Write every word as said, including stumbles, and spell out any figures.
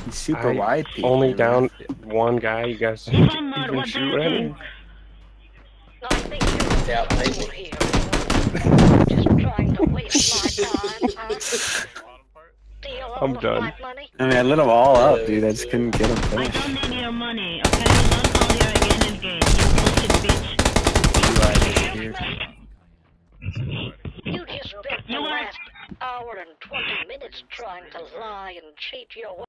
He's super I wide peak. only man. down one guy. You guys Muhammad, even what do shoot you at me? think? I think you're Yeah, a fool maybe. here. Just trying to waste my time, huh? Steal all I'm of done. my money? I mean, I lit them all up, dude. I just couldn't get him I finished. don't need your money, okay? Don't call here again and again, you bullshit bitch. Dude. You just spent the You want- last hour and twenty minutes trying to lie and cheat your way.